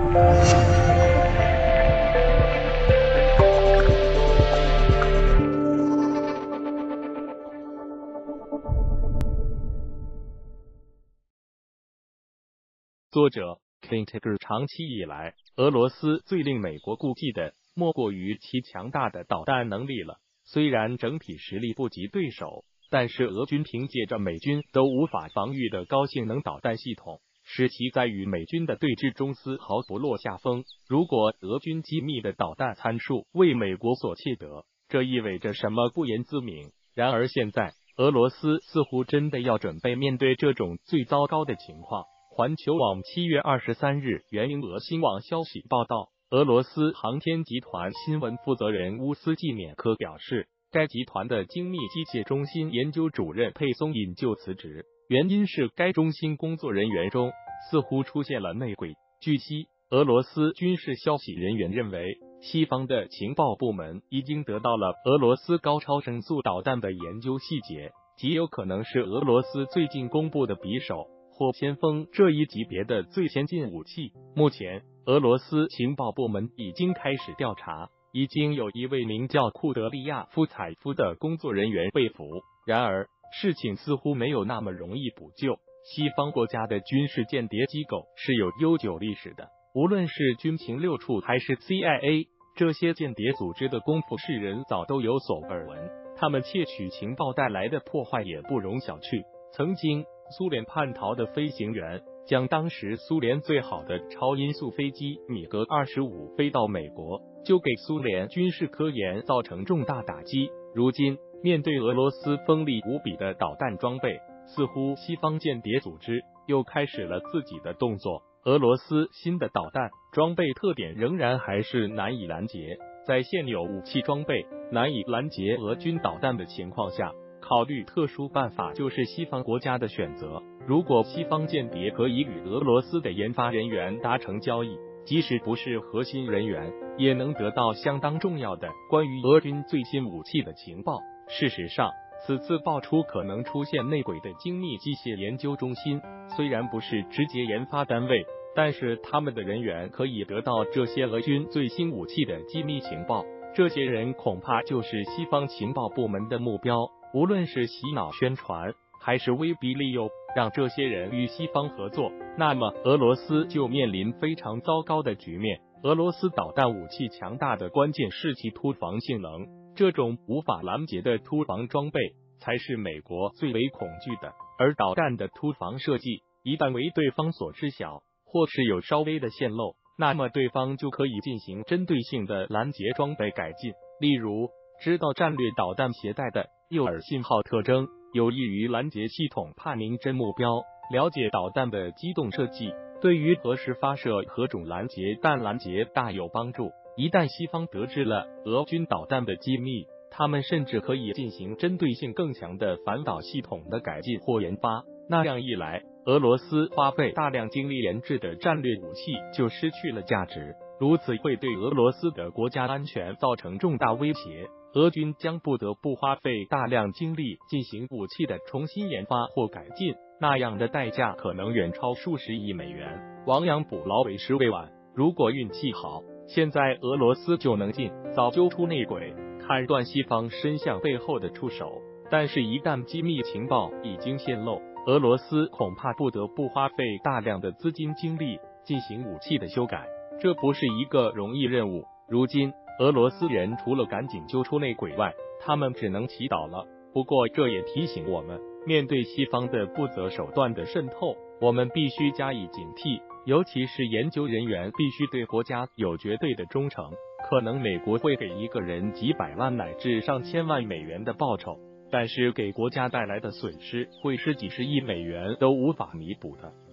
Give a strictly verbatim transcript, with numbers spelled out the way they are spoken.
作者 Kintiger 长期以来，俄罗斯最令美国顾忌的莫过于其强大的导弹能力了。虽然整体实力不及对手，但是俄军凭借着美军都无法防御的高性能导弹系统，使其在与美军的对峙中丝毫不落下风。如果俄军机密的导弹参数为美国所窃得，这意味着什么不言自明。然而现在，俄罗斯似乎真的要准备面对这种最糟糕的情况。环球网七月二十三日援引俄新网消息报道，俄罗斯航天集团新闻负责人乌斯季缅科表示，该集团的精密机械中心研究主任佩松引咎辞职，原因是该中心工作人员中似乎出现了内鬼。据悉，俄罗斯军事消息人员认为，西方的情报部门已经得到了俄罗斯高超声速导弹的研究细节，极有可能是俄罗斯最近公布的匕首或先锋这一级别的最先进武器。目前，俄罗斯情报部门已经开始调查，已经有一位名叫库德利亚夫采夫的工作人员被俘。然而，事情似乎没有那么容易补救。西方国家的军事间谍机构是有悠久历史的，无论是军情六处还是 C I A， 这些间谍组织的功夫世人早都有所耳闻，他们窃取情报带来的破坏也不容小觑。曾经，苏联叛逃的飞行员将当时苏联最好的超音速飞机米格二十五飞到美国，就给苏联军事科研造成重大打击。如今，面对俄罗斯锋利无比的导弹装备，似乎西方间谍组织又开始了自己的动作。俄罗斯新的导弹装备特点仍然还是难以拦截，在现有武器装备难以拦截俄军导弹的情况下，考虑特殊办法就是西方国家的选择。如果西方间谍可以与俄罗斯的研发人员达成交易，即使不是核心人员，也能得到相当重要的关于俄军最新武器的情报。事实上，此次爆出可能出现内鬼的精密机械研究中心，虽然不是直接研发单位，但是他们的人员可以得到这些俄军最新武器的机密情报。这些人恐怕就是西方情报部门的目标。无论是洗脑宣传，还是威逼利诱让这些人与西方合作，那么俄罗斯就面临非常糟糕的局面。俄罗斯导弹武器强大的关键是其突防性能，这种无法拦截的突防装备才是美国最为恐惧的。而导弹的突防设计一旦为对方所知晓，或是有稍微的泄露，那么对方就可以进行针对性的拦截装备改进。例如，知道战略导弹携带的诱饵信号特征，有益于拦截系统判明真目标。了解导弹的机动设计，对于何时发射何种拦截弹拦截大有帮助。一旦西方得知了俄军导弹的机密，他们甚至可以进行针对性更强的反导系统的改进或研发。那样一来，俄罗斯花费大量精力研制的战略武器就失去了价值，如此会对俄罗斯的国家安全造成重大威胁。俄军将不得不花费大量精力进行武器的重新研发或改进，那样的代价可能远超数十亿美元。亡羊补牢为时未晚，如果运气好，现在俄罗斯就能尽早揪出内鬼，砍断西方伸向背后的触手。但是，一旦机密情报已经泄露，俄罗斯恐怕不得不花费大量的资金精力进行武器的修改，这不是一个容易任务。如今，俄罗斯人除了赶紧揪出内鬼外，他们只能祈祷了。不过，这也提醒我们，面对西方的不择手段的渗透，我们必须加以警惕，尤其是研究人员必须对国家有绝对的忠诚。可能美国会给一个人几百万乃至上千万美元的报酬，但是给国家带来的损失会是几十亿美元都无法弥补的。